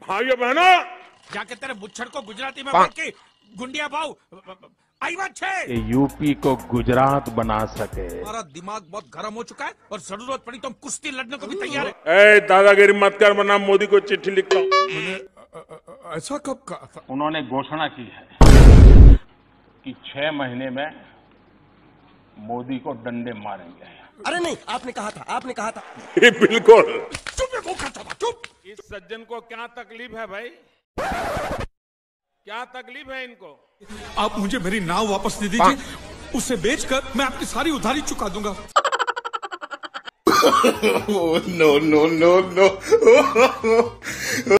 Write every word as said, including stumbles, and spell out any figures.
भाइयों बहनों, जाके तेरे बुच्छड़ को गुजराती में बोल के गुंडिया भाव आई बात छे। कि यूपी को गुजरात बना सके। हमारा दिमाग बहुत गर्म हो चुका है और जरूरत पड़ी तो हम कुश्ती लड़ने को भी तैयार है। ए दादागिरी मत कर, वरना मोदी को चिट्ठी लिखता हूँ। ऐसा कब कहा? उन्होंने घोषणा की है कि छह महीने में मोदी को डंडे मारेंगे। अरे नहीं, आपने कहा था, आपने कहा था। ये बिल्कुल। चुप है, मुंह खाता था, चुप। इस सज्जन को क्या तकलीफ है भाई? क्या तकलीफ है इनको? आप मुझे मेरी नाव वापस दे दीजिए, उसे बेचकर मैं आपकी सारी उधारी चुका दूंगा। No no no no